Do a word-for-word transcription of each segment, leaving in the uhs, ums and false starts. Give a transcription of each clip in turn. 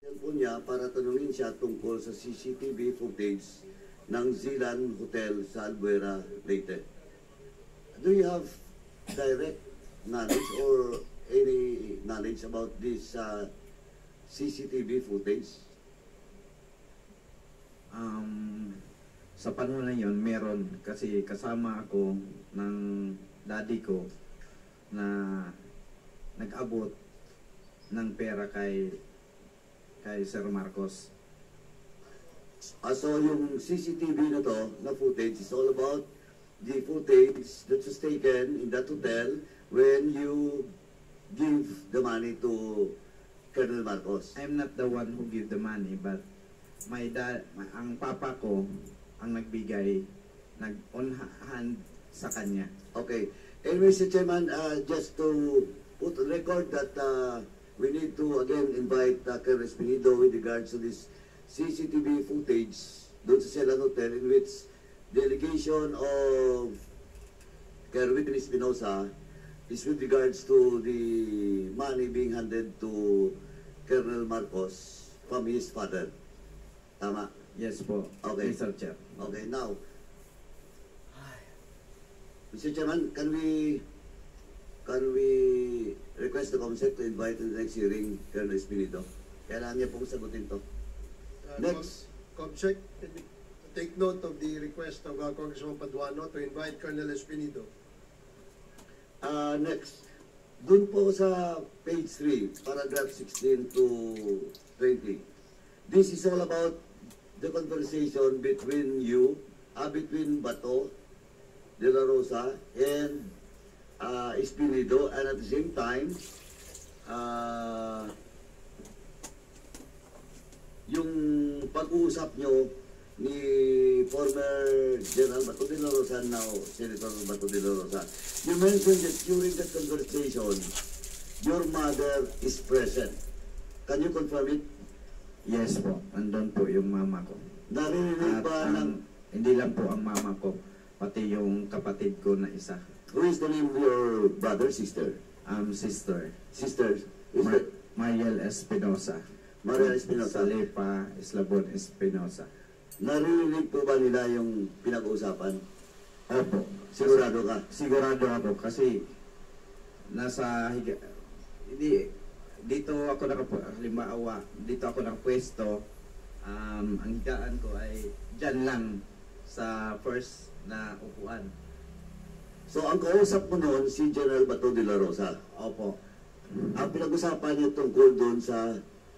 Cellphone niya para tanungin siya tungkol sa C C T V footage ng Zilan Hotel sa Albuera, Leyte. Do you have direct knowledge or any knowledge about this uh, C C T V footage? Um, sa panahon na yun, meron kasi kasama ako ng daddy ko na nag-abot ng pera kay kay Sir Marcos. Uh, so yung C C T V na to, na footage, is all about the footage that was taken in that hotel when you give the money to Colonel Marcos. I'm not the one who give the money, but my dad, ang papa ko ang nagbigay, nag-on hand sa kanya. Okay. And Mister Chairman, uh, just to put on record that uh, we need to again invite uh, Colonel Espinido with regards to this C C T V footage doon sa Zilan Hotel in which the allegation of Kerwin Espinosa is with regards to the money being handed to Colonel Marcos from his father. Tama? Yes po, Okay. Mister Chair. Okay, now, Mister Chairman, can we can we request the Comsec to invite to the next hearing Colonel Espinido? Kailangan niya pong sagutin to. Uh, Next. Com Comsec, take note of the request of uh, Congressman Paduano to invite Colonel Espinido. Uh, next, dun po sa page three, paragraph sixteen to twenty. This is all about the conversation between you, uh, between Bato de la Rosa and uh, Espinido, and at the same time, uh, yung pag-uusap nyo ni former General Bato de la Rosa, now Senator Bato de la Rosa. You mentioned that during that conversation, your mother is present. Can you confirm it? Yes po, andun po yung mama ko. Narinig At ba ng... ang, hindi lang po ang mama ko, pati yung kapatid ko na isa. Who is the name of your brother, sister? Um, sister, Sister? Is Mar that Mariel Espinosa. Maria Espinosa? Salipa Eslabon Espinosa. Narinig po ba nila yung pinag-uusapan? Opo. Sigurado ka? Sigurado ako kasi nasa higa, hindi, dito ako nakapu, halimbawa, dito ako nakapwesto, um, ang higaan ko ay dyan lang sa first na upuan. So, ang kausap mo noon, si General Bato de la Rosa. Opo. Ang pinag-usapan niyo tungkol doon sa...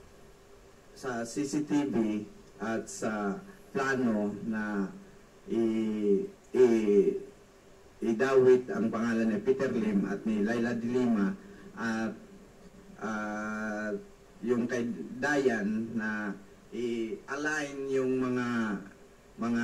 Sa C C T V at sa plano na i, i, idawit ang pangalan ni Peter Lim at ni Laila de Lima at uh, yung kay Dayan na i-align yung mga mga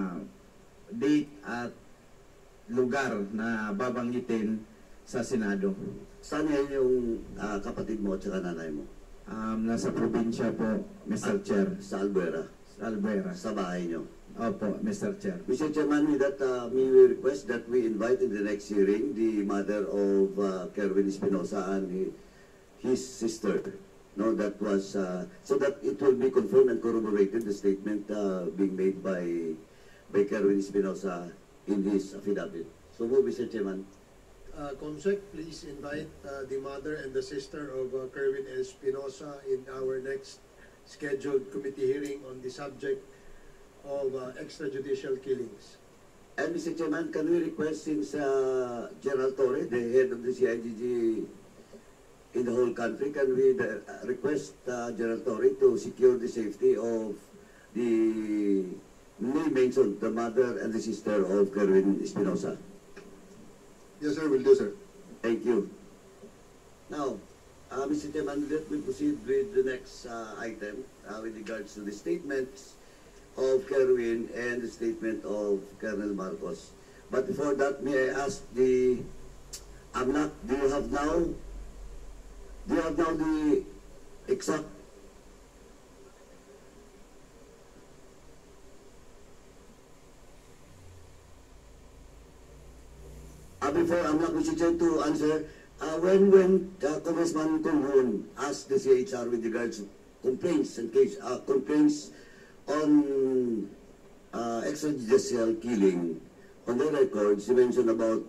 date at lugar na babanggitin sa Senado. Saan yan yung uh, kapatid mo at saka nanay mo? Um, nasa probinsya po, Mister At- Chair, Sa Albuera, sa Albuera. sa bahay niyo. Opo, Mister Chair. Mister Chairman, with that, uh, may we request that we invite in the next hearing the mother of uh, Kerwin Espinosa and he- his sister. No, that was, uh, so that it will be confirmed and corroborated, the statement uh, being made by by Kerwin Espinosa in his affidavit. So move, Mister Chairman. Uh, Comsec, please invite uh, the mother and the sister of uh, Kerwin Espinosa in our next scheduled committee hearing on the subject of uh, extrajudicial killings. And Mister Chairman, can we request since uh, General Torre, the head of the C I G G in the whole country, can we uh, request uh, General Torre to secure the safety of the name mentioned, the mother and the sister of Kerwin Espinosa? Yes, sir. Will do, sir. Thank you. Now, uh, Mister Chairman, let me proceed with the next uh, item uh, with regards to the statements of Kerwin and the statement of Colonel Marcos. But before that, may I ask the AMLAC, do you have now, do you have now the exact Uh, before I'm not Mister Chair to answer, uh, when when uh, Congressman Kunhun asked the C H R with regards complaints and case uh, complaints on uh, extrajudicial killing. On the records, you mentioned about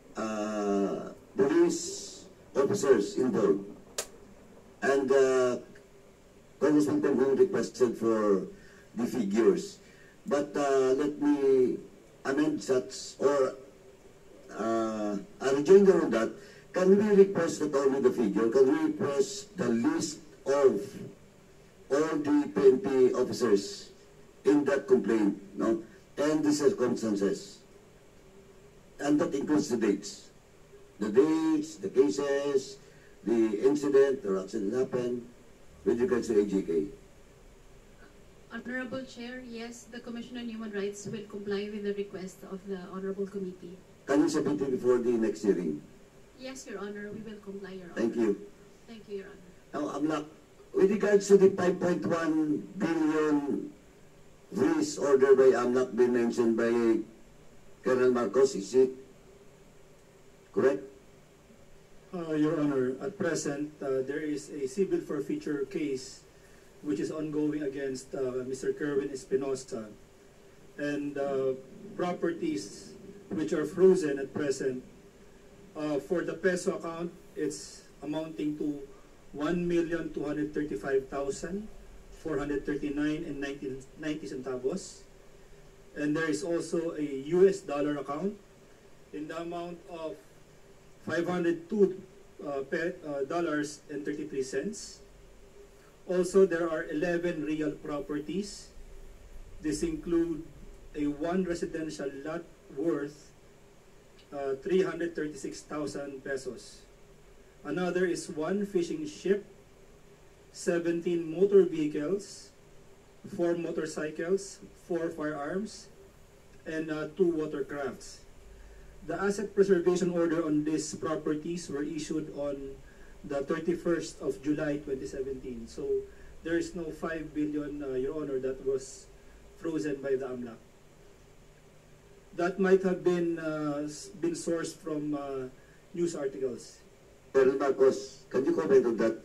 uh, police officers involved, and uh, Congressman Pengong requested for the figures. But uh, let me amend such, or uh, a rejoinder on that. Can we request not only the figure, can we request the list of all the P N P officers in that complaint, no? And the circumstances. And that includes the dates. The dates, the cases, the incident or accident happened with regards to A G K. Honorable Chair, yes, the Commission on Human Rights will comply with the request of the Honorable Committee. Can you submit it before the next hearing? Yes, Your Honor, we will comply, Your Honor. Thank you. Thank you, Your Honor. Now, AMLAC, with regards to the five point one billion freeze order by AMLAC been mentioned by Colonel Marcos, is it correct? Uh, Your Honor, at present, uh, there is a civil forfeiture case which is ongoing against uh, Mister Kerwin Espinosa, and uh, properties which are frozen at present. Uh, for the peso account, it's amounting to one million two hundred thirty-five thousand four hundred thirty-nine and ninety centavos. And there is also a U S dollar account in the amount of five hundred two dollars and thirty-three cents. Also, there are eleven real properties. This include a one residential lot worth uh, three hundred thirty-six thousand pesos. Another is one fishing ship, seventeen motor vehicles, four motorcycles, four firearms, and uh, two watercrafts. The asset preservation order on these properties were issued on the thirty-first of July twenty seventeen. So there is no five billion, uh, Your Honor, that was frozen by the AMLAC. That might have been uh, been sourced from uh, news articles. Colonel Marcos, can you comment on that?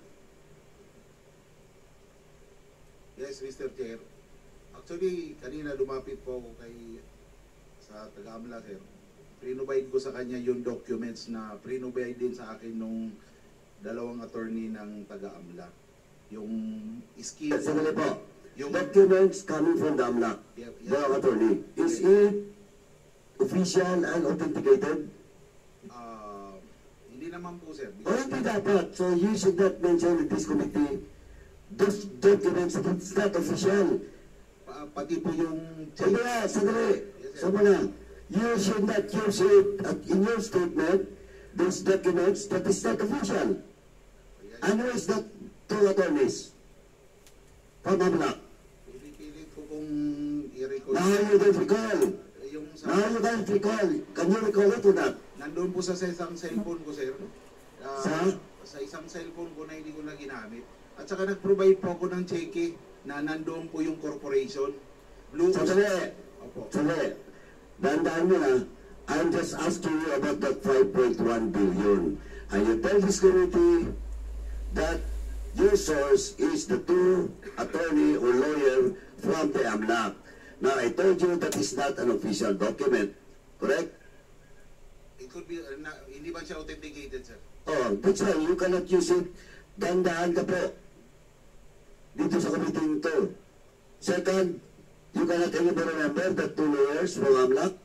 Yes, Mister Chair. Actually, kanina lumapit po ako kay sa taga-AMLA, sir. Pre-provide ko sa kanya yung documents na pre-provide din sa akin nung dalawang attorney ng taga-AMLA. Yung skill... Sandali po. Yung Documents coming from the AMLAC, Yeah, yeah. the attorney. Is it official and authenticated? ah, hindi naman po, sir. Or hindi dapat? So you should not mention in this committee those documents that it's not official. Pa- pati po yung... Sandali, sandali. Yes, sir. So muna, you should not use it at- in your statement, those documents that is not official. Ano is that two attorneys from AMLAC? Pinipilit ko kung i-recall. Now you don't recall. Yung Now sa... you don't recall. Can you recall it or not? Nandun po sa isang cellphone ko, sir. Ah, Sa? Sa isang cellphone ko na hindi ko na ginamit. At saka nag-provide po ako ng cheque na nandoon po yung corporation. Blue Sandali. Opo. Sandali. Dandaan mo na, I'm just asking you about that five point one billion. And you tell this committee that your source is the two attorney or lawyer from the AMLAC. Now, I told you that is not an official document. Correct? It could be, uh, na, hindi ba siya authenticated, sir? Oh, that's why you cannot use it. Dandaan ka po. Dito sa committee ito. Second, you cannot anymore remember that two lawyers from AMLAC.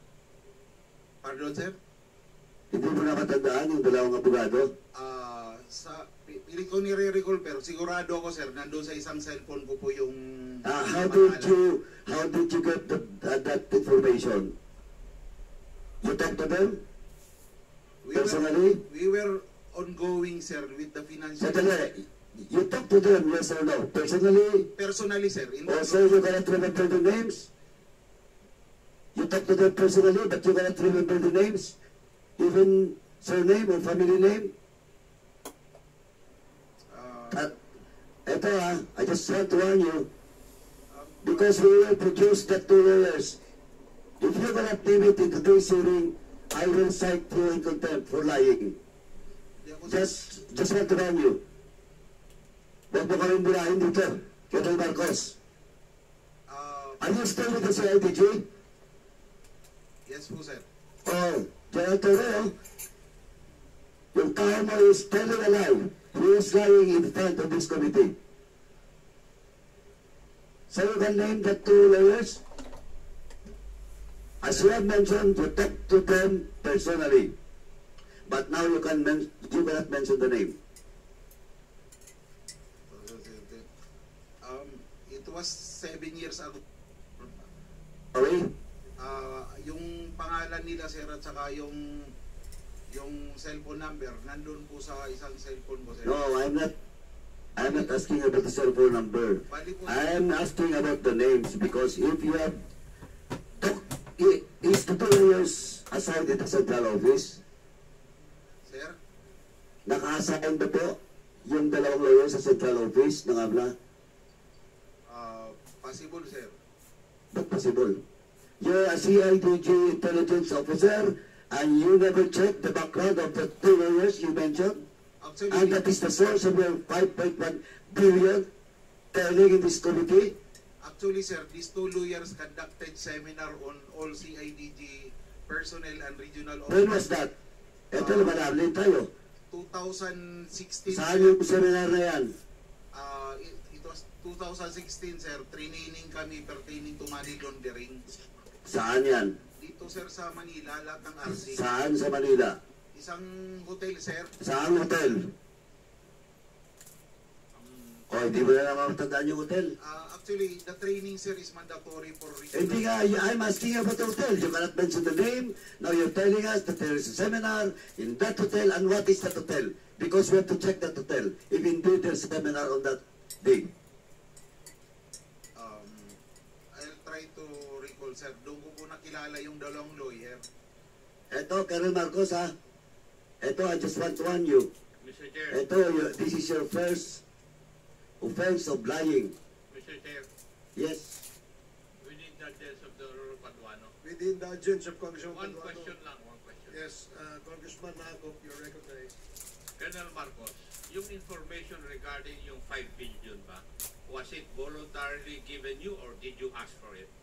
Pardon, sir? Hindi mo nakatandaan yung dalawang abogado. Ah, sa, pi- pilit ko nire-recall, pero sigurado ako, sir, nandun sa isang cellphone ko po yung... Uh, how yung did pangalan. you how did you get the, uh, that information? You talked to them? We personally? Were, we were ongoing, sir, with the financial... Sandali, you talked to them, yes or no? Personally? Personally, sir. In Also, you cannot remember the names? You talked to them personally, but you cannot remember the names? Even surname or family name? uh, At, eto ah, I just want to warn you, because we will produce the two lawyers. If you cannot name it in today's hearing, I will cite you in contempt for lying. di ako, sir. Just, just want to warn you. Huwag mo kaming burahin dito. Colonel Marcos. Ah, Are you still with the C I D G? yes po, sir. Oh, General Torreo, yung tao mo is telling a lie. He is lying in front of this committee. So you can name the two lawyers? As you have mentioned, you talk to them personally. But now you can men you cannot mention the name. Um, it was seven years ago. Okay? Ah, yung pangalan nila, sir, at saka yung yung cellphone number, nandun po sa isang cellphone ko, sir. No, I'm not I'm not asking about the cell phone number. Bali po, I am asking about the names because if you have i- is the two lawyers assigned at the central office? sir, Naka-assign ba po yung dalawang lawyers sa central office ng A M L A? ah, possible, sir. Not possible. You're a C I D G intelligence officer and you never checked the background of the two lawyers you mentioned? Actually, And that is the source of your five point one billion telling in this committee? actually, sir, these two lawyers conducted seminar on all C I D G personnel and regional When was officers. that? Ito naman, Arlene tayo. twenty sixteen, Saan sir. yung seminar na yan? Ah, it, it was twenty sixteen, sir. Training kami pertaining to money laundering. Saan yan? Dito, sir, sa Manila, lahat ng R C. Saan sa Manila? Isang hotel, sir. Saan hotel? Um, O, hindi mo na naman matandaan yung hotel. ah, actually, the training, sir, is mandatory for Hindi nga, I'm asking about the hotel. You cannot mention the name. Now you're telling us that there is a seminar in that hotel. And what is that hotel? Because we have to check that hotel. If indeed there's a seminar on that day. Um, I'll try to recall, sir. Doon ko po nakilala yung dalawang lawyer. Eto, Colonel Marcos, ha? Eto, I just want to warn you. Mister Chair, Eto, you, this is your first offense of lying. Mister Chair, Yes. we need judges of the Roro Paduano. With the indulgence of Congressman One Paduano. question lang, one question. Yes, uh, Congressman Nakop, you're recognized. Colonel Marcos, yung information regarding yung five billion ba, was it voluntarily given you or did you ask for it?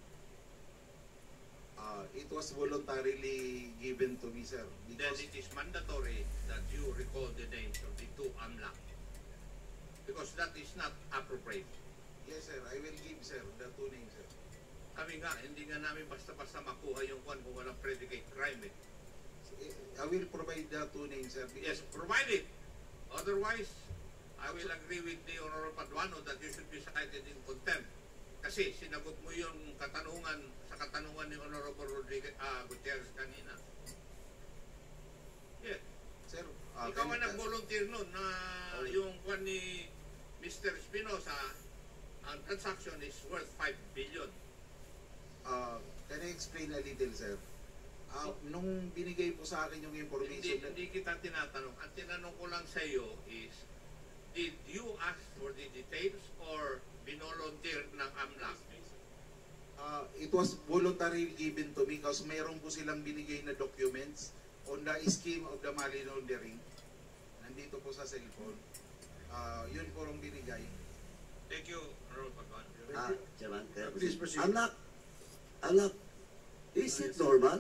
Uh, it was voluntarily given to me, sir. Then Because it is mandatory that you recall the names of the two A M L A. Because that is not appropriate. yes, sir, I will give, sir, the two names, sir. Kami nga, hindi nga namin basta-basta makuha yung kwan kung walang predicate crime eh. I will provide the two names, sir. Yes, provide it. Otherwise, I will agree with the Honorable Paduano that you should be cited in contempt. Kasi sinagot mo yung katanungan sa katanungan ni Honorable Rodriguez, ah, Gutierrez kanina. Yeah. Sir, uh, Ikaw can- ang nag-volunteer nun na yung kwan ni Mister Espinosa, ang transaction is worth five billion. uh, can I explain a little, sir? Uh, nung binigay po sa akin yung Hindi, information, na- hindi kita tinatanong. Ang tinanong ko lang sa iyo is, did you ask for the details or binolunteer ng A M L A? uh, it was voluntarily given to me because meron po silang binigay na documents on the scheme of the money laundering. Nandito po sa cellphone. Uh, yun po ang binigay. Thank you, Honorable Paduano. Ah, Chairman, Uh, please proceed. Anak, anak, is it normal?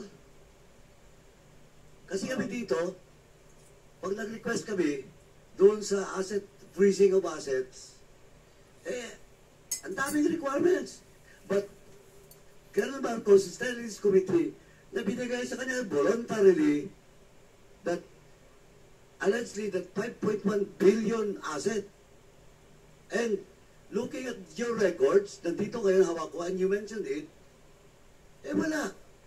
Kasi kami dito, pag nag-request kami, doon sa asset, freezing of assets, eh, ang daming requirements. But, Colonel Marcos is telling this committee na binigay sa kanya voluntarily that allegedly that five point one billion asset. And looking at your records, nandito kayo hawak ko, and you mentioned it, eh wala.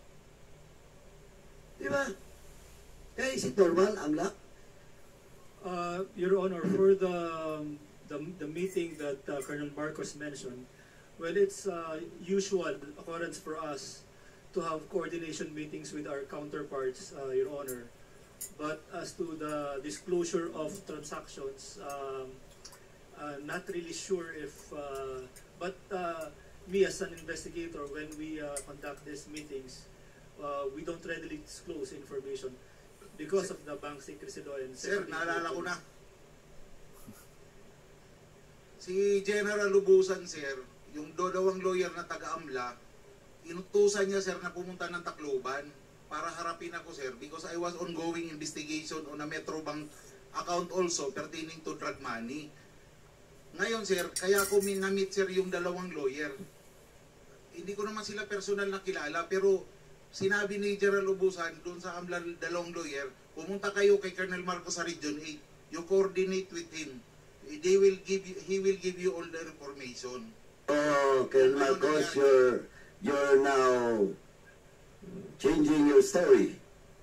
Di ba? Eh, is it normal, A M L A? Uh, Your Honor, for the, um, the, the meeting that uh, Colonel Marcos mentioned, well, it's uh, usual occurrence for us to have coordination meetings with our counterparts, uh, Your Honor. But as to the disclosure of transactions, um, uh, not really sure if, uh, but uh, me as an investigator, when we uh, conduct these meetings, uh, we don't readily disclose information because of the bank secrecy law and Sir, security naalala ko na. protocols. Si General Lubusan, sir, yung dalawang lawyer na taga-AMLA, inutusan niya, sir, na pumunta ng Tacloban para harapin ako, sir, because I was ongoing investigation on a Metrobank account also pertaining to drug money. Ngayon, sir, kaya ko minamit, sir, yung dalawang lawyer. Hindi ko naman sila personal na kilala, pero sinabi ni General Lubusan doon sa AMLA dalawang lawyer, pumunta kayo kay Colonel Marcos sa Region eight. You coordinate with him. They will give you, he will give you all the information. Oh, Colonel Marcos, you're, you're now changing your story.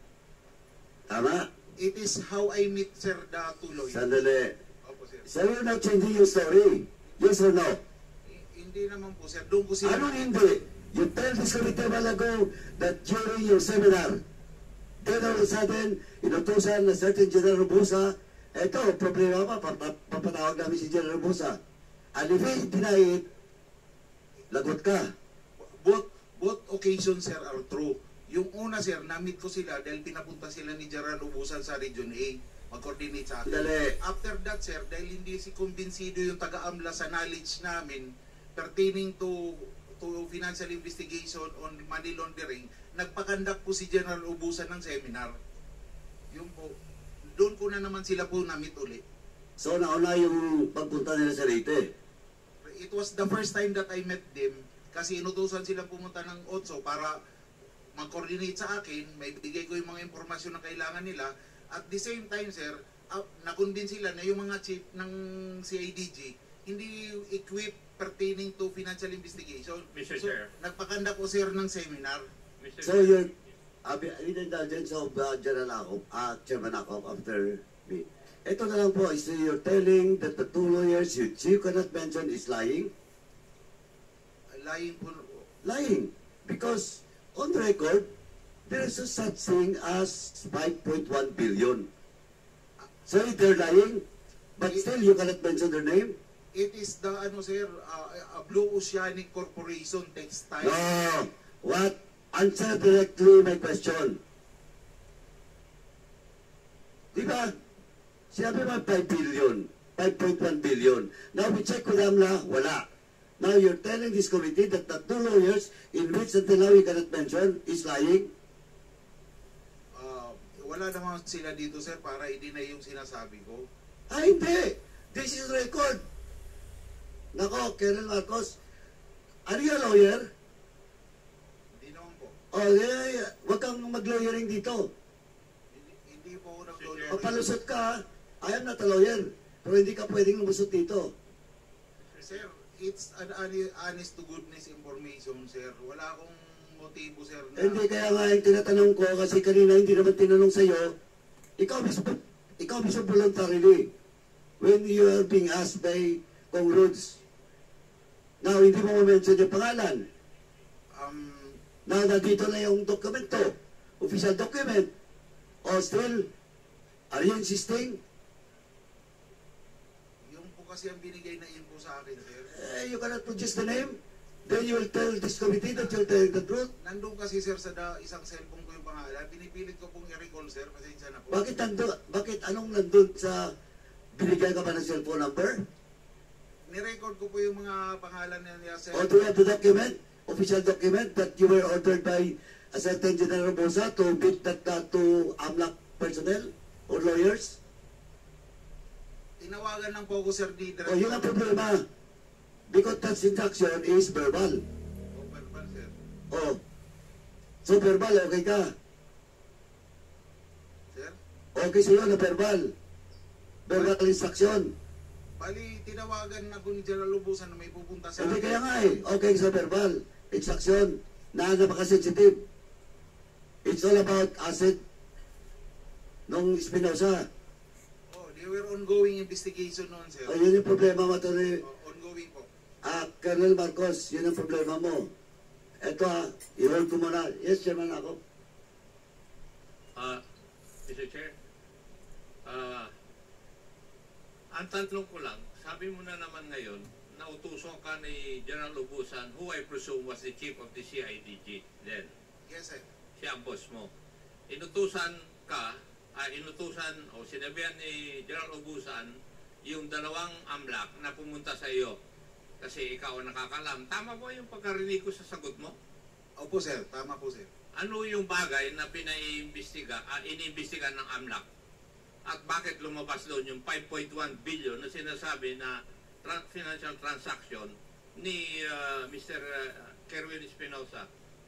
Tama? It is how I meet, sir, the two lawyers. Sandali. Opo, sir. So you're not changing your story? Yes or no? I- hindi naman po, sir. Doon ko sila... Anong hindi? You tell this committee a while ago that during your seminar, then all of a sudden, inutusan na certain General Robusa, eto, problema pa, pap- papatawag namin si General Robusa. And if he deny it, lagot ka. Both, both occasions, sir, are true. Yung una, sir, na-meet ko sila dahil pinapunta sila ni General Ubusan sa Region A. Mag-coordinate sa akin. Dali. After that, sir, dahil hindi si kumbinsido yung taga-AMLA sa knowledge namin pertaining to to financial investigation on money laundering, nagpakandak po si General Ubusan ng seminar. Yung po, doon ko na naman sila po na-meet ulit. So nauna yung pagpunta nila sa Leyte. It was the first time that I met them kasi inutusan sila pumunta ng O T S O para mag-coordinate sa akin, may bigay ko yung mga impormasyon na kailangan nila. At the same time, sir, uh, na-convince sila na yung mga chief ng C I D G hindi equipped pertaining to financial investigation. Mister So, Chair. nagpakanda ko, sir, ng seminar. Mister So you're, uh, with the indulgence of uh, General Akop, uh, Chairman Akop after me. Ito na lang po, is you're telling that the two lawyers you, you cannot mention is lying? Lying po. Lying. Because on record, there is a such thing as five point one billion. So if they're lying, but still you cannot mention their name? It is the, ano, sir, uh, a Blue Oceanic Corporation Textile. No. What? Answer directly my question. Diba? Sinabi mo five billion, five point one billion. Now we check with AMLA, wala. Now you're telling this committee that the two lawyers in which until now you cannot mention is lying? Uh, wala naman sila dito, sir, para i-deny yung sinasabi ko. Ah, hindi. This is record. Nako, Colonel Marcos, are you a lawyer? Hindi naman po. Oh, yeah, yeah. Huwag kang mag-lawyering dito. Hindi, hindi po ako O nag-lawyer. palusot ka, ha? I am not a lawyer. Pero hindi ka pwedeng lumusot dito. Sir, it's an hone- honest to goodness information, sir. Wala akong motibo, sir. Na, Hindi, kaya nga yung tinatanong ko, kasi kanina hindi naman tinanong sa'yo, ikaw mismo, ikaw mismo voluntarily, when you are being asked by Kong Rhodes. Now, hindi mo ma-mention yung pangalan. Um, Now, nandito na yung dokumento, official document. O still, are you insisting? yung po kasi ang binigay na info sa akin, sir. Eh, you cannot produce the name. Then you will tell this committee that you're telling the truth. Nandun kasi, sir, sa da, isang cellphone ko yung pangalan. Pinipilit ko pong i-recall, sir. Pasensya na po. Bakit nandun, bakit anong nandun sa, binigay ka ba ng cellphone number? Nirecord ko po yung mga pangalan niya, sir. Or do you have the document, official document, that you were ordered by a certain General Bosa to beat that uh, to AMLAC personnel or lawyers? Tinawagan lang po ako, sir, di O yun ang problema. Because that instruction is verbal. Oh, verbal, sir. O, so verbal, okay ka? Sir? Okay sa'yo na verbal. Verbal instruction. Bali, tinawagan na ko ni General Lubusan na may pupunta sa Hindi kaya nga eh. Okay sa verbal. Instruction. Na napaka-sensitive. It's all about asset nung Espinosa. Oh, they were ongoing investigation noon, sir. Ayun yung problema mo, Tony. Oh, ongoing po. Ah, Colonel Marcos, yun ang problema mo. Eto ah, i-hold ko muna. Yes, Chairman ako. Uh, Mister Chair, uh, ang tanong ko lang, sabi mo na naman ngayon, nautusan ka ni General Ubusan, who I presume was the chief of the C I D G then. Yes, sir. Siya ang boss mo. Inutusan ka, ah, inutusan o sinabihan ni General Ubusan yung dalawang amlak na pumunta sa iyo. Kasi ikaw ang nakakalam. Tama ba yung pagkarinig ko sa sagot mo? Opo sir, tama po sir. Ano yung bagay na pinaiimbestiga, uh, iniimbestiga ng amlak? At bakit lumabas doon yung five point one billion na sinasabi na tra- financial transaction ni uh, Mister Uh, Kerwin Espinosa?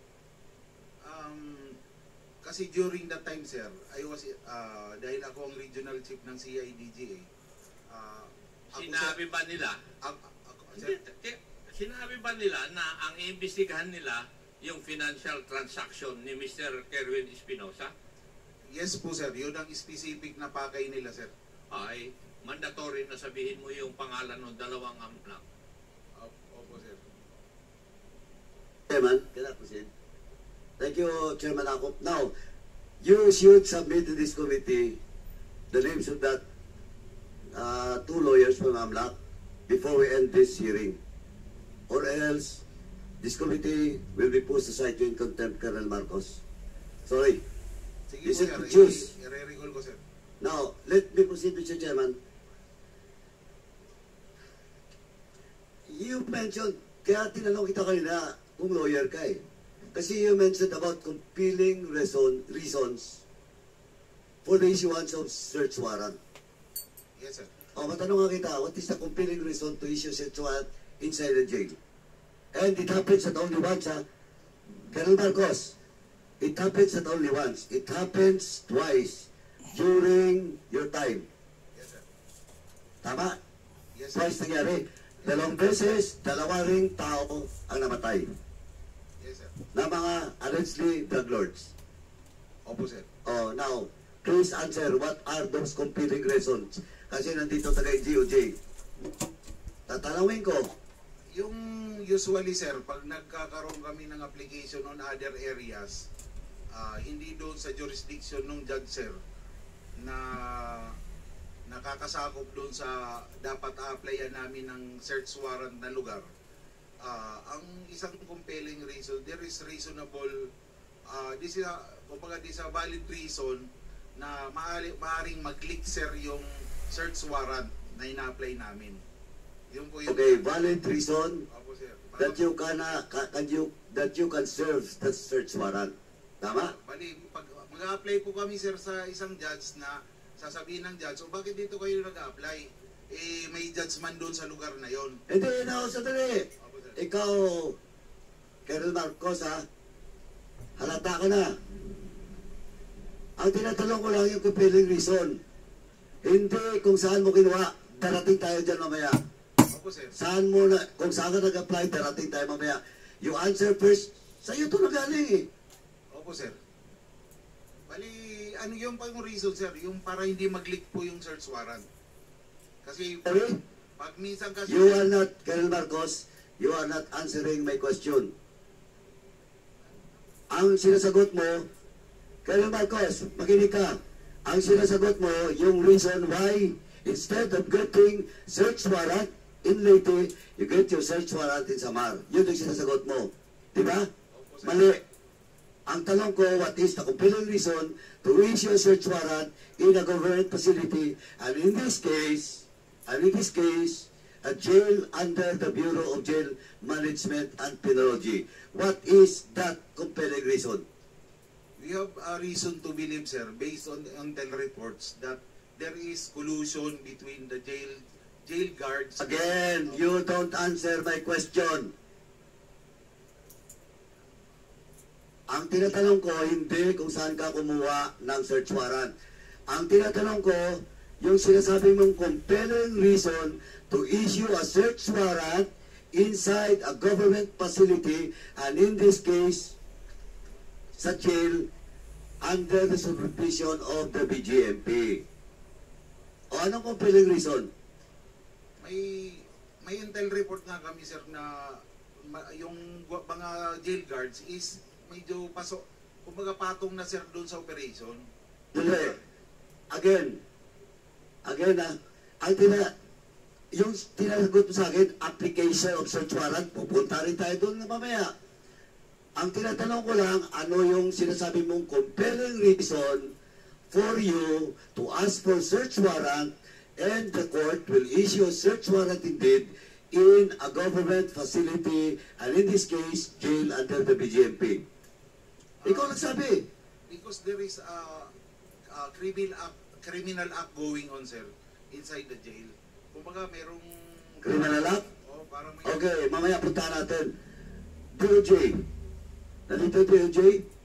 Um, kasi during that time sir, I was, uh, dahil ako ang regional chief ng C I D G A, uh, ako, Sinabi sir, ba nila? ako, ako, sir, Hindi, ti- Sinabi ba nila na ang iimbestigahan nila yung financial transaction ni Mister Kerwin Espinosa? yes po sir, yun ang specific na pakay nila sir. Ay mandatory na sabihin mo yung pangalan ng dalawang amlak. Opo sir. Chairman, can I proceed? Thank you, Chairman Akop. Now, you should submit to this committee the names of that uh, two lawyers from AMLAC before we end this hearing. Or else, this committee will be pushed aside in contempt, Colonel Marcos. Sorry. Sige You po said sir, to choose. i- i-re-recall ko sir. Now, let me proceed, Mister Chairman. You mentioned, kaya tinanong kita kanina kung lawyer ka eh. Kasi you mentioned about compelling reason, reasons for the issuance of search warrant. Yes sir. O, matanong nga kita, what is the compelling reason to issue search warrant inside the jail? And it happens not only once, ha? Colonel Marcos, it happens not only once. It happens twice during your time. Yes sir. Tama? Yes sir. Twice nangyari. Dalawang beses, dalawa ring tao ang namatay Yes sir. na mga allegedly drug lords. Opo sir. Oh, now, please answer what are those compelling reasons? Kasi nandito taga G O J. Tatanungin ko, Yung usually sir, pag nagkakaroon kami ng application on other areas, ah, hindi doon sa jurisdiction ng judge sir na nakakasakop doon sa dapat a-applyan namin ng search warrant na lugar. Ah, ang isang compelling reason, there is reasonable, uh, this is a, kumbaga this is a valid reason na maari, maaring mag-click sir yung search warrant na ina-apply namin. Yun po yung... okay, valid reason Opo, sir. that you can, uh, ca- can you, that you can serve the search warrant. Tama? Bali, pag mag-a-apply po kami sir sa isang judge na sasabihin ng judge, o bakit dito kayo nag-a-apply? Eh, may judge man doon sa lugar na yon. Hindi, no, sandali. Opo, sir. Ikaw, Colonel Marcos, ha? Halata ka na. Ang tinatanong ko lang yung compelling reason. Hindi kung saan mo kinuha. Darating tayo dyan mamaya. Opo, sir. Saan mo na, kung saan ka nag-apply, darating tayo mamaya. You answer first, sa'yo ito nagaling eh. Opo, sir. Bali, ano yung pa yung reason, sir? Yung para hindi mag-leak po yung search warrant. Kasi, Sorry? pag minsan kasi... You are not, Colonel Marcos, you are not answering my question. Ang sinasagot mo, Colonel Marcos, makinig ka. Ang sinasagot mo, yung reason why, instead of getting search warrant in Leyte, you get your search warrant in Samar. Yun yung sinasagot mo. Di ba? Opo, sir. Mali. Ang tanong ko, what is the compelling reason to issue a search warrant in a government facility, and in this case, and in this case, a jail under the Bureau of Jail Management and Penology. What is that compelling reason? We have a reason to believe, sir, based on on the reports, that there is collusion between the jail jail guards. Again, you don't answer my question. Ang tinatanong ko, hindi kung saan ka kumuha ng search warrant. Ang tinatanong ko, yung sinasabi mong compelling reason to issue a search warrant inside a government facility, and in this case, sa jail, under the supervision of the B G M P. O anong compelling reason? May may intel report nga kami, sir, na ma- yung gu- mga jail guards is medyo pasok, kumbaga patong na, sir, doon sa operation. Dali. Again. Again, ah. Ang tina, yung tinasagot mo sa akin, application of search warrant, pupunta rin tayo doon na mamaya. Ang tinatanong ko lang, ano yung sinasabi mong compelling reason for you to ask for search warrant and the court will issue a search warrant indeed in a government facility, and in this case, jail under the B G M P. Ikaw nagsabi. Because there is a, a criminal act, criminal act going on, sir, inside the jail. Kumbaga, merong... Criminal act? Oh, parang may... Okay, mamaya punta natin. D O J. Nandito D O J.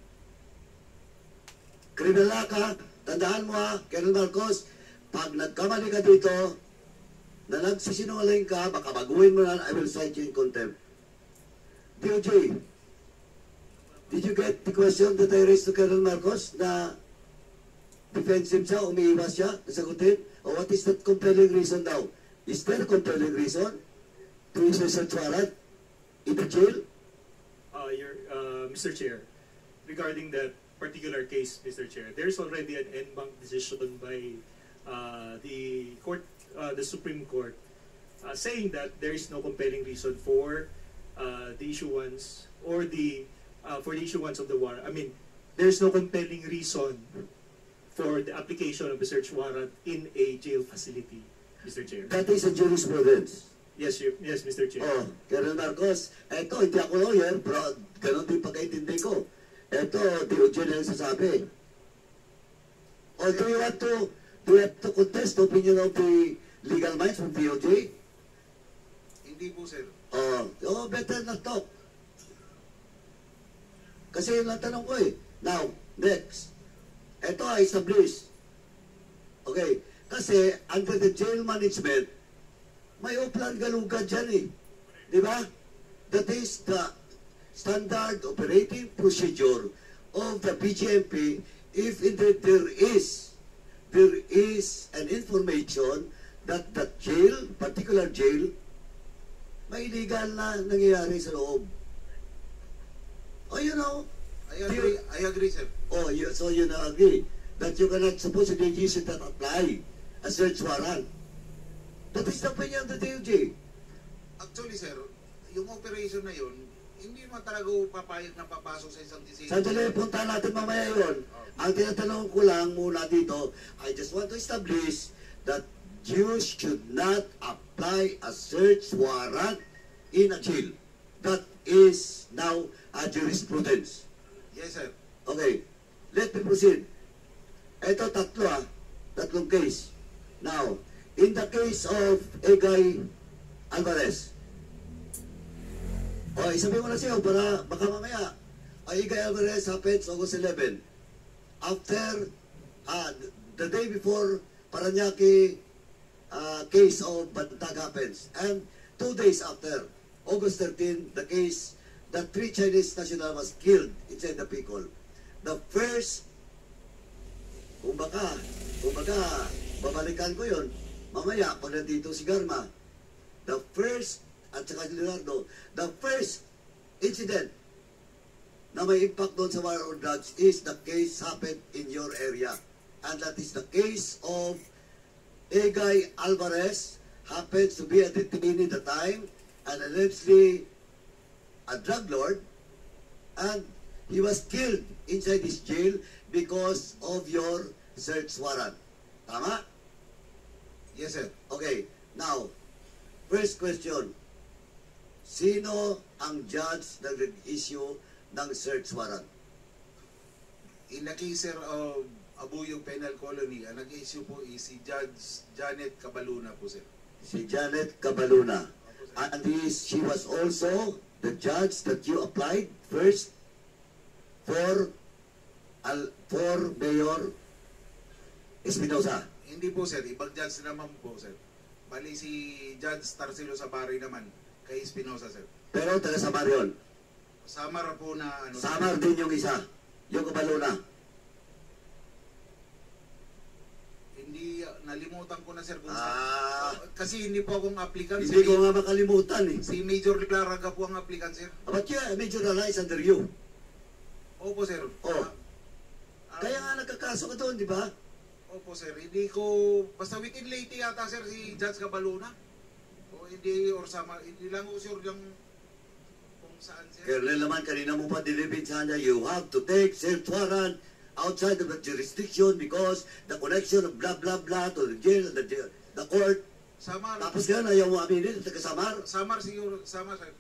Criminal act ha. Tandaan mo ha, Colonel Marcos, pag nagkamali ka dito, na nagsisinungaling ka, baka baguhin mo na, I will cite you in contempt. D O J, did you get the question that I raised to Colonel Marcos na defensive siya, umiiwas siya, nasagutin? O what is that compelling reason daw? Is there a compelling reason to issue a search warrant in the jail? Uh, your, uh, Mister Chair, regarding that particular case, Mister Chair, there's already an en banc decision by uh, the court, uh, the Supreme Court, uh, saying that there is no compelling reason for uh, the issuance or the uh, for the issuance of the warrant. I mean, there's no compelling reason for the application of a search warrant in a jail facility, Mister Chair. That is a jurisprudence. Yes, you, yes, Mister Chair. Oh, Colonel Marcos, eto, hindi ako lawyer, pero ganun din pagkaintindi ko. Eto, D O J na yung sasabi. Or do you want to, do you want to contest the opinion of the legal minds from D O J? Hindi po, sir. Oh, oh, better not talk. Kasi yun lang tanong ko eh. Now, next. Ito ay established. Okay. Kasi under the jail management, may uplan galugad dyan eh. Di ba? That is the standard operating procedure of the B G M P if indeed there is there is an information that the jail, particular jail, may illegal na nangyayari sa loob. Oh, you know, I agree, I agree, sir. oh, you, so you now agree that you cannot supposedly use it that apply a search warrant. That is the opinion of the D O J. Actually, sir, yung operation na yun, hindi naman talaga papayag na papasok sa isang decision. Sandali, punta natin mamaya yun. Ang tinatanong ko lang muna dito, I just want to establish that you should not apply a search warrant in a jail. That is now a jurisprudence. Yes, sir. Okay, let me proceed. Ito tatlo ah, tatlong case. Now, in the case of Egay Alvarez, o isabihin mo na siya para baka mamaya, ay Egay Alvarez happens August eleventh. After, uh, the day before Paranaque uh, case of Bantag happens. And two days after, August thirteenth, the case that three Chinese national was killed inside the Picol. The first, kung baka, kung baka, babalikan ko yun, mamaya, pag nandito si Garma, the first, at saka si Leonardo, the first incident na may impact doon sa war on drugs is the case happened in your area. And that is the case of Egay Alvarez, happens to be a detainee at the time, and allegedly a drug lord, and he was killed inside this jail because of your search warrant. Tama? Yes, sir. Okay, now, first question. Sino ang judge na nag-issue ng search warrant? In the case, sir, of Abuyog Penal Colony, ang nag-issue po is si Judge Janet Cabaluna po, sir. Si Janet Cabaluna. And is, she was also the judge that you applied first for al, for Mayor Espinosa. Hindi po, sir. Ibang judge naman po, sir. Bali si Judge Tarsilo Sabari naman kay Espinosa, sir. Pero taga Samar yun. Samar po na ano. Samar din yung isa, yung Cabaluna. Hindi, uh, nalimutan ko na, sir. Kung Ah, sa, kasi hindi po akong applicant. hindi ko nga makalimutan eh. Si Major Laraga po ang applicant, sir. But yeah, Major Lala is under you. Opo, sir. Oh. Ah, ah, Kaya nga nagkakaso ka doon, di ba? Opo, sir. Hindi ko, basta within late yata, sir, si Judge Cabaluna. O hindi, or sama, hindi lang ko sure yung kung saan, sir. Colonel naman, kanina mo pa dinibit sana, you have to take search warrant outside of the jurisdiction because the connection of blah blah blah to the jail, the jail. the court, Samar, tapos ngayon ayaw mo aminin at taga-Samar. Samar siguro, Samar sir.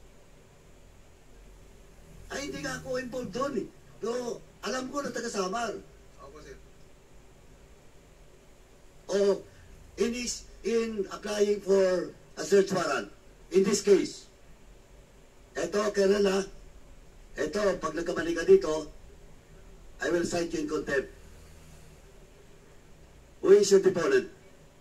Ay, hindi nga ako involved doon eh. Pero alam ko na taga-Samar. Opo sir. O in, is, in applying for a search warrant, in this case, eto, Colonel ha, eto, pag nagkamali ka dito, I will cite you in contempt. Who is your deponent?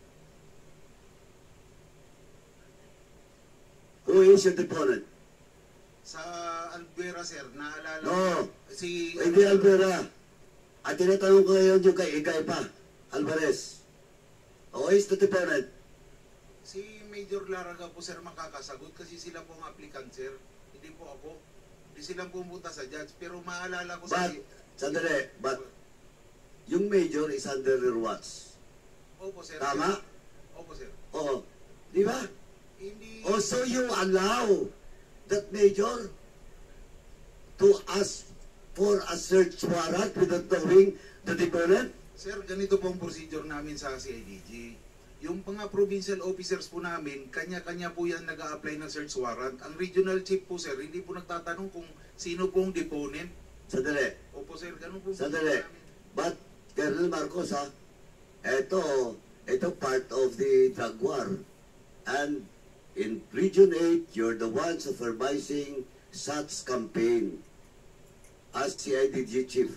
Who is your deponent? Sa Albuera sir, naalala No, si hindi Alvera. At tinatanong ko ngayon yung kay Igay pa, Alvarez. Who is the deponent? si Major Laraga po sir makakasagot kasi sila po ang applicant sir. Hindi po ako. Hindi silang pumunta sa judge pero maalala ko sa But, sandali, but yung major is under your watch. Opo sir. Tama? Opo sir. Oo. Di ba? Hindi Oh, so you allow that major to ask for a search warrant without knowing the deponent? Sir, ganito po ang procedure namin sa C I D G. Yung mga provincial officers po namin, kanya-kanya po yan nag a-apply ng search warrant. Ang regional chief po sir, hindi po nagtatanong kung sino po ang deponent. Sandali. Opo sir, ganun po po Sandali. namin. But, Colonel Marcos ha, ito, ito part of the drug war. And in Region eight, you're the one supervising such campaign as C I D G chief.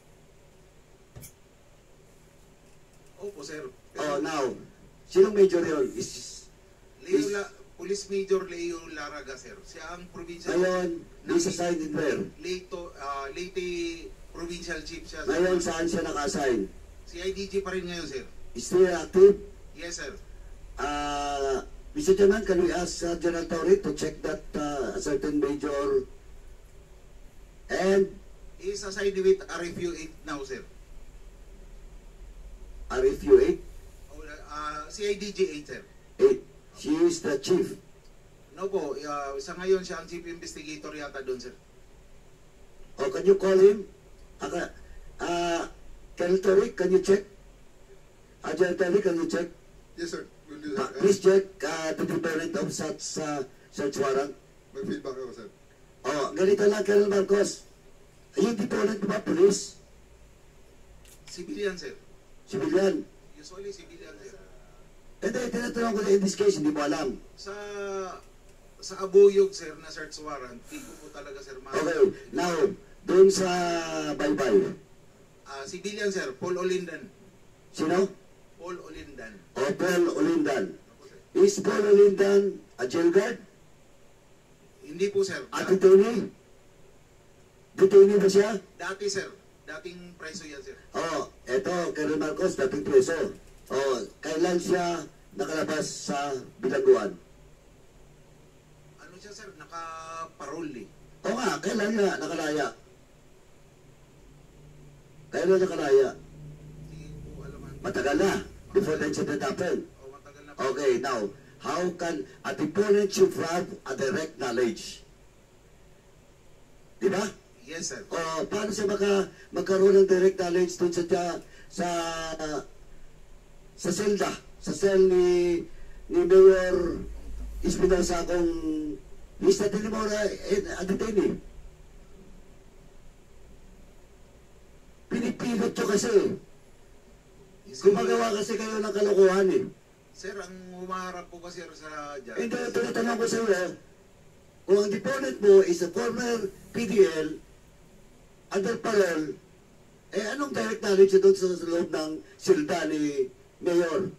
Opo sir. Oh, now, sinong major yun? Is, Leo is- La, Police Major Leo Laraga sir. Siya ang provincial ngayon, is assigned in where? Leyte, uh, Leyte Provincial Chief siya. sir. Ngayon, saan siya naka-assign? C I D G pa rin ngayon sir. Is he active? Yes sir. Uh, Mister Chairman, can we ask uh, General Torre to check that uh, a certain major and He is assigned with R F U eight now sir. R F U eight? Oh, uh, C I D G eight sir. eight. She is the chief. No po, uh, sa ngayon siya ang chief investigator yata doon sir. Oh, can you call him? Aka, uh, General Torre, can you check? Uh, General Torre, can you check? Yes, sir. We'll do Uh, that. please check uh, the deponent of such uh, search warrant. Mag-feedback ako, sir. Oh, ganito lang, Colonel Marcos. Yung deponent ba, police? Civilian sir. Civilian? Usually civilian sir. Hindi, tinatanong ko na in this case, hindi mo alam. Sa sa Abuyog sir na search warrant, hindi ko po talaga sir ma- Okay, now, doon sa Baybay, Ah, civilian sir, Paul Olindan. sino? Paul Olindan. O Paul Olindan. Opo, sir. Is Paul Olindan a jail guard? Hindi po sir. A Da- detainee? Detainee ba siya? dati sir, dating preso yan sir. Oh, eto, Colonel Marcos, dating preso. Oh, kailan siya nakalabas sa bilangguan? Ano siya sir, naka-parole eh. O nga, kailan nga nakalaya? Kailan nakalaya? Hindi ko alam ang... Matagal na, before the incident happened. O, matagal na po. Okay, now, how can a deponent should have a direct knowledge? Di ba? Yes sir. O paano siya maka, magkaroon ng direct knowledge dun sa, sa, sa selda, sa cell ni, ni Mayor Espinosa kung he's not anymore a, a detainee. Pinipilot nyo kasi. Is- Gumagawa kasi kayo ng kalokohan eh. Sir, ang humaharap po kasi sa judge. Hindi, tinatanong ko sa iyo, kung ang deponent mo is a former P D L, under parole, eh anong direct knowledge doon sa loob ng silda ni Mayor?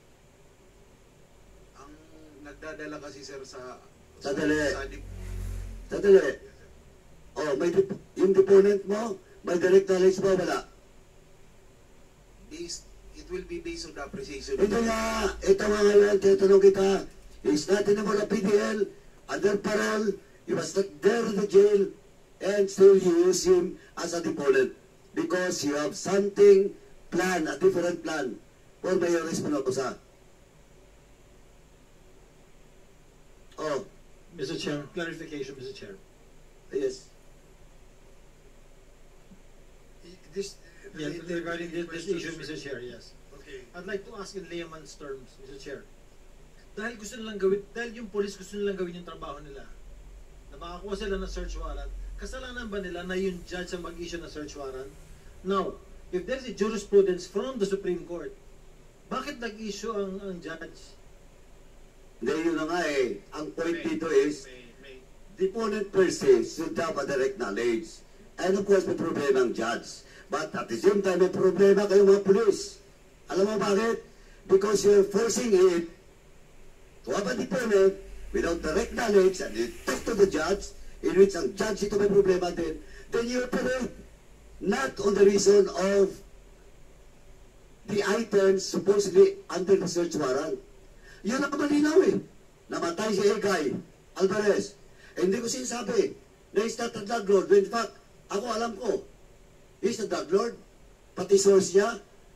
Ang nagdadala kasi sir sa... Sandali. Sa, sa dip- Sadali. Oh, may dep- yung deponent mo, may direct knowledge ba? Wala. based, it will be based on the appreciation. Hindi nga, ito nga ngayon, tinatanong kita, he's not anymore a P D L, under parole, he was not there in the jail, and still you use him as a deponent because you have something plan, a different plan for Mayor Espinosa. Oh, Mister Chair, clarification, Mister Chair. yes. This, Yeah, regarding this, this issue, Mister Chair, yes. Okay. Okay. I'd like to ask in layman's terms, Mister Chair. Dahil gusto nilang gawin, dahil yung police gusto nilang gawin yung trabaho nila, na makakuha sila ng search warrant, kasalanan ba nila na yung judge ang mag-issue ng search warrant? Now, if there is a jurisprudence from the Supreme Court, bakit nag-issue ang, ang judge? Hindi, yun na nga eh. Ang point May- dito is, may- may- the opponent per se should have a direct knowledge. And of course, may problema ang judge. But at the same time, may problema kayong mga police. Alam mo bakit? Because you're forcing it to have a deponent without direct knowledge and you talk to the judge, in which ang judge ito may problema din, then you operate not on the reason of the items supposedly under the search warrant. Yun ang malinaw eh. Namatay si Egay Alvarez. Eh, hindi ko sinasabi na he's not a drug lord. In fact, ako alam ko, he's a drug lord. Pati source niya,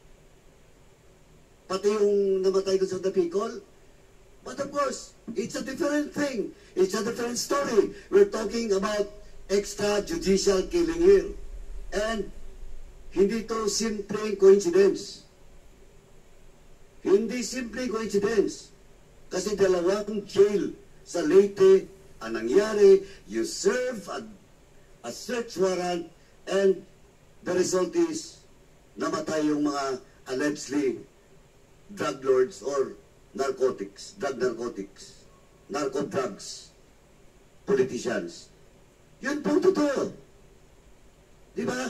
pati yung namatay doon sa Dapicol. But of course, it's a different thing. It's a different story. We're talking about extrajudicial killing here. And hindi to simpleng coincidence. Hindi simpleng coincidence. Kasi dalawang jail sa Leyte ang nangyari. You serve a, a search warrant and the result is namatay yung mga allegedly drug lords or narcotics, drug narcotics, narco drugs, politicians. Yun po totoo. Di ba?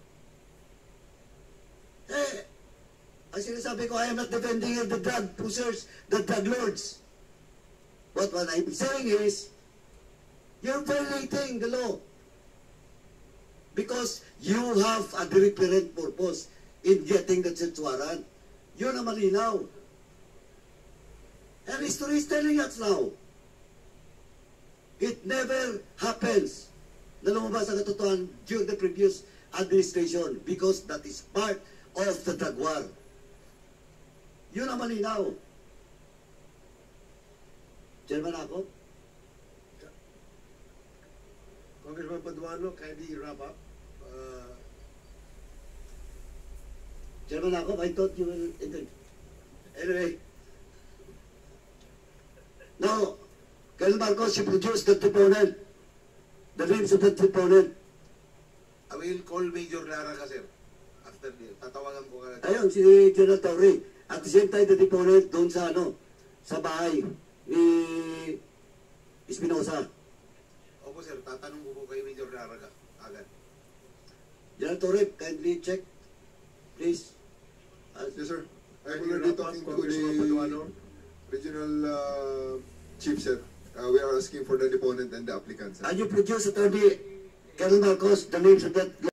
Eh, ang sinasabi ko, I am not defending the drug pushers, the drug lords. But what I'm saying is, you're violating the law. Because you have a different purpose in getting the search warrant. Yun ang malinaw. And history is telling us now. It never happens na lumabas ang katotohanan during the previous administration because that is part of the drug war. Yun ang malinaw. Chairman ako? Congressman Paduano, kindly wrap up. Uh, Chairman ako, I thought you will... Anyway. Now, Colonel Marcos, you produced the deponent. The names of the deponent. I will call Major Lara ka, sir. After this, tatawagan ko ka. Ayun, si General Torre. At the same time, the deponent doon sa ano, sa bahay ni Espinosa. Opo, sir. Tatanong ko po kay Major Lara ka. Agad. General Torre, kindly check, please. Uh, Yes, sir. I'm kindly already wrap up, talking to Congressman Paduano. the regional uh, chief, sir. Uh, we are asking for the deponent and the applicant, sir. and you produce, Attorney Colonel Marcos, the names of that